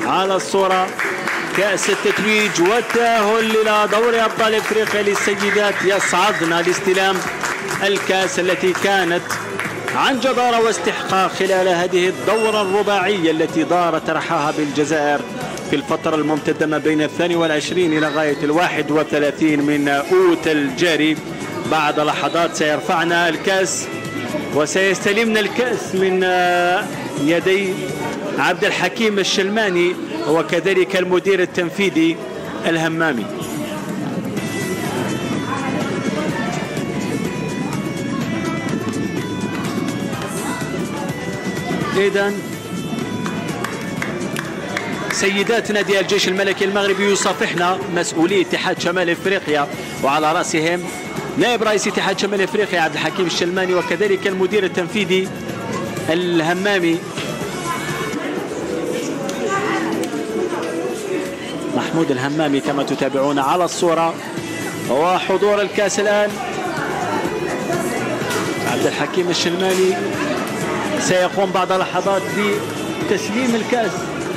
على الصورة كأس التتويج والتأهل إلى دوري أبطال إفريقيا للسيدات. يصعدنا لاستلام الكأس التي كانت عن جدارة واستحقاق خلال هذه الدورة الرباعية التي دار ترحاها بالجزائر في الفترة الممتدة ما بين 22 إلى غاية 31 من أوت الجاري. بعد لحظات سيرفعنا الكأس وسيستلمنا الكأس من يدي عبد الحكيم الشلماني وكذلك المدير التنفيذي الهمامي. إذن سيدات نادي الجيش الملكي المغربي يصافحنا مسؤولي اتحاد شمال افريقيا وعلى راسهم نائب رئيس اتحاد شمال افريقيا عبد الحكيم الشلماني وكذلك المدير التنفيذي الهمامي محمود الهمامي كما تتابعون على الصورة. وحضور الكاس الآن عبد الحكيم الشلماني سيقوم بعد لحظات بتسليم الكاس.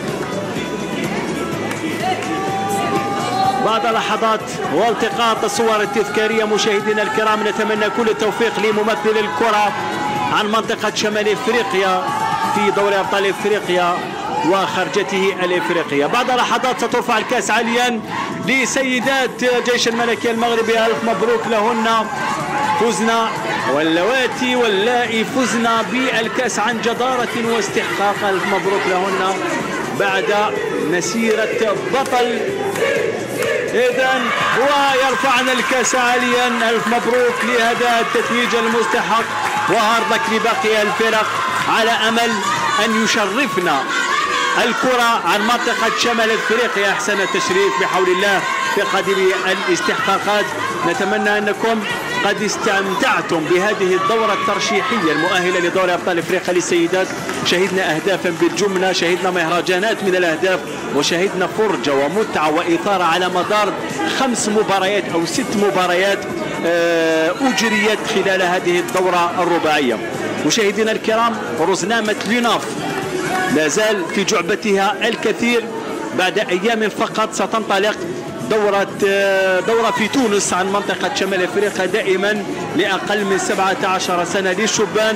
بعد لحظات والتقاط الصور التذكارية مشاهدينا الكرام، نتمنى كل التوفيق لممثل الكرة عن منطقة شمال افريقيا في دوري ابطال افريقيا وخرجته الافريقيه. بعد لحظات سترفع الكاس عاليا لسيدات جيش الملكي المغربي. الف مبروك لهن، فزنا واللواتي واللائي فزنا بالكاس عن جدارة واستحقاق. الف مبروك لهن بعد مسيرة بطل. إذن ويرفعن الكاس عاليا. الف مبروك لهذا التتويج المستحق وهارد لك لباقي الفرق على امل ان يشرفنا الكرة عن منطقة شمال افريقيا. احسن التشريف بحول الله في قادم الاستحقاقات. نتمنى انكم قد استمتعتم بهذه الدورة الترشيحية المؤهلة لدوري ابطال افريقيا للسيدات. شهدنا اهدافا بالجملة، شهدنا مهرجانات من الاهداف، وشهدنا فرجة ومتعة واثارة على مدار 5 مباريات او 6 مباريات اجريت خلال هذه الدورة الرباعية. مشاهدينا الكرام، رزنامة ليناف لا زال في جعبتها الكثير. بعد ايام فقط ستنطلق دورة في تونس عن منطقة شمال افريقيا دائما لاقل من 17 سنة للشبان.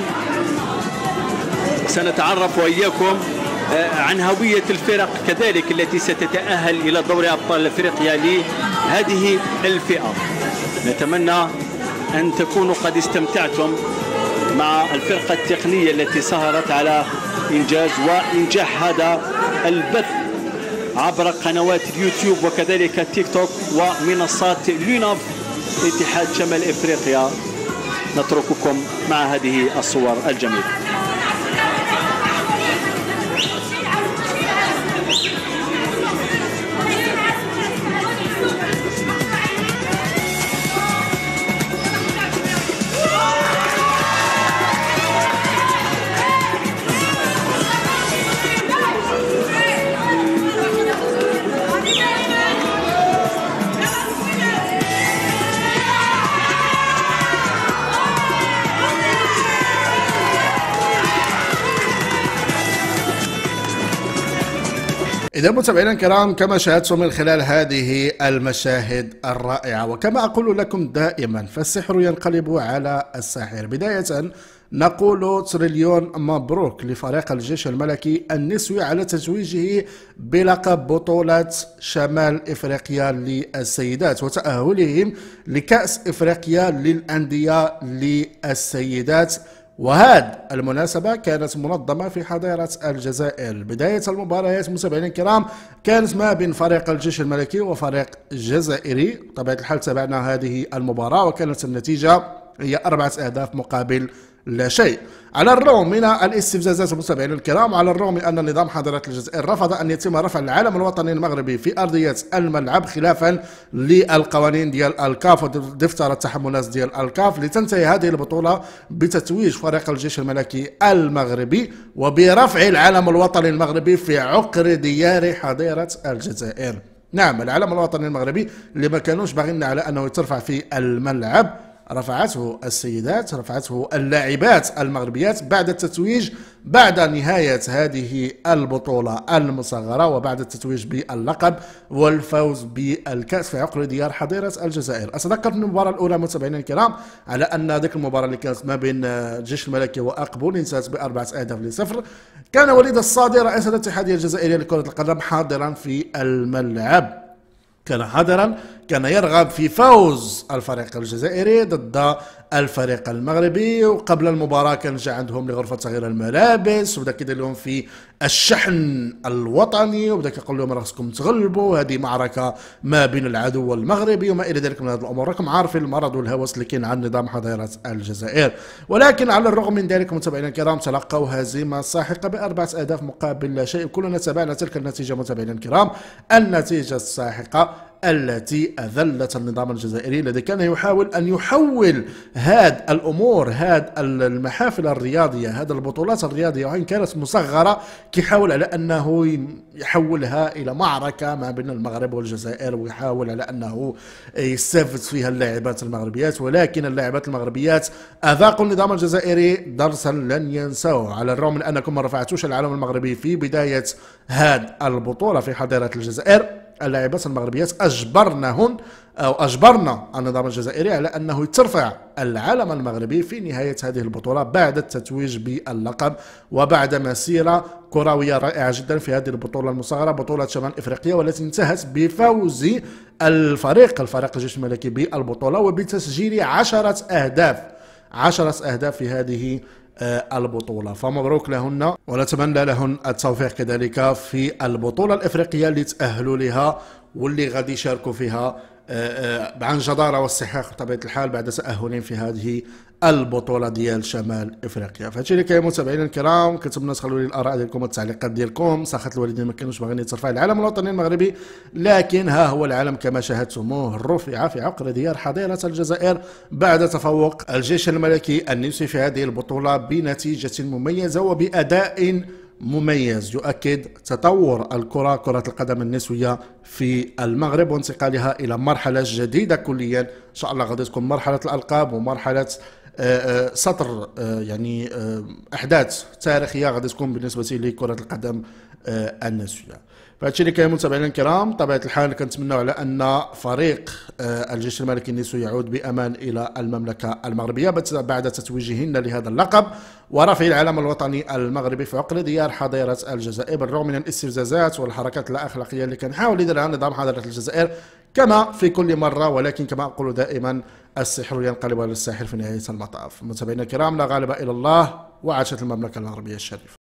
سنتعرف واياكم عن هوية الفرق كذلك التي ستتأهل الى دوري ابطال افريقيا لهذه الفئة. نتمنى ان تكونوا قد استمتعتم مع الفرقة التقنية التي سهرت على إنجاز وإنجاح هذا البث عبر قنوات اليوتيوب وكذلك التيك توك ومنصات ليناف اتحاد شمال إفريقيا. نترككم مع هذه الصور الجميلة. إذا متابعينا الكرام، كما شاهدتم من خلال هذه المشاهد الرائعة، وكما أقول لكم دائما فالسحر ينقلب على الساحر. بداية نقول تريليون مبروك لفريق الجيش الملكي النسوي على تتويجه بلقب بطولة شمال إفريقيا للسيدات وتأهلهم لكأس إفريقيا للأندية للسيدات. وهذه المناسبة كانت منظمة في حضيرة الجزائر. بداية المباريات متابعينا الكرام كانت ما بين فريق الجيش الملكي وفريق جزائري. بطبيعة الحال تابعنا هذه المباراة وكانت النتيجة هي 4 أهداف مقابل لا شيء. على الرغم من الاستفزازات متابعينا الكرام، على الرغم من ان نظام حضاره الجزائر رفض ان يتم رفع العلم الوطني المغربي في ارضيه الملعب خلافا للقوانين ديال الكاف ودفتر التحملات ديال الكاف، لتنتهي هذه البطوله بتتويج فريق الجيش الملكي المغربي وبرفع العلم الوطني المغربي في عقر ديار حضيره الجزائر. نعم، العلم الوطني المغربي اللي ما كانوش باغيين على انه يترفع في الملعب رفعته السيدات، رفعته اللاعبات المغربيات بعد التتويج، بعد نهاية هذه البطولة المصغرة وبعد التتويج باللقب والفوز بالكأس في عقر ديار حضيرة الجزائر. أتذكر في المباراة الأولى متابعينا الكرام على أن ذيك المباراة اللي كانت ما بين الجيش الملكي وأقبول انتهت ب4-0. كان وليد الصادي رئيس الاتحادية الجزائرية لكرة القدم حاضرا في الملعب، كان حاضرا، كان يرغب في فوز الفريق الجزائري ضد الفريق المغربي. وقبل المباراة كان جاء عندهم لغرفة تغيير الملابس وبدا كيدير لهم في الشحن الوطني وبدا كيقول لهم خصكم تغلبوا، هذه معركة ما بين العدو المغربي وما إلى ذلك من هذه الأمور. راكم عارفين المرض والهوس اللي كاين عن نظام حضارة الجزائر. ولكن على الرغم من ذلك متابعينا الكرام تلقوا هزيمة ساحقة ب4 أهداف مقابل لا شيء. كلنا تابعنا تلك النتيجة متابعينا الكرام، النتيجة الساحقة التي أذلت النظام الجزائري الذي كان يحاول أن يحول هذه الأمور، هذه المحافل الرياضية، هذه البطولات الرياضية وإن كانت مصغرة، كيحاول على أنه يحولها إلى معركة ما بين المغرب والجزائر، ويحاول على أنه يستفز فيها اللاعبات المغربيات. ولكن اللاعبات المغربيات أذاقوا النظام الجزائري درسا لن ينسوه، على الرغم من أنكم ما رفعتوش العلم المغربي في بداية هذه البطولة في حضارة الجزائر. اللاعبات المغربيات أجبرنا النظام الجزائري على أنه ترفع العلم المغربي في نهاية هذه البطولة بعد التتويج باللقب وبعد مسيرة كروية رائعة جدا في هذه البطولة المصغرة، بطولة شمال إفريقيا، والتي انتهت بفوز الفريق الجيش الملكي بالبطولة وبتسجيل 10 أهداف في هذه البطولة. فمبروك لهن ونتمنى لهن التوفيق كذلك في البطولة الإفريقية اللي تأهلوا لها واللي غادي يشاركوا فيها عن جدارة واستحقاق بطبيعة الحال بعد تأهلهم في هذه البطولة ديال شمال افريقيا. فهادشي اللي كاين متابعينا الكرام، كنتمنى تخلوا لي الاراء ديالكم والتعليقات ديالكم. ساخة الوالدين ما كانوش باغيين ترفع العلم الوطني المغربي، لكن ها هو العلم كما شاهدتموه رفع في عقر ديار حضيرة الجزائر بعد تفوق الجيش الملكي النمساوي في هذه البطولة بنتيجة مميزة وبأداء مميز يؤكد تطور كرة القدم النسوية في المغرب وانتقالها إلى مرحلة جديدة كليا. إن شاء الله غادي تكون مرحلة الألقاب ومرحلة سطر يعني أحداث تاريخية غادي تكون بالنسبة لكرة القدم النسوية. فهادشي اللي كاين متابعينا الكرام، بطبيعة الحال كنتمناو على أن فريق الجيش الملكي النسوي يعود بأمان إلى المملكة المغربية بعد تتويجهن لهذا اللقب ورفع العلم الوطني المغربي في عقر ديار حضيرة الجزائر، بالرغم من الاستفزازات والحركات اللا أخلاقية اللي كنحاول يديرها نظام حضارة الجزائر كما في كل مرة. ولكن كما أقول دائما السحر ينقلب على الساحر في نهاية المطاف. متابعينا الكرام، لا غالب إلا الله، وعاشت المملكة العربية الشريفة.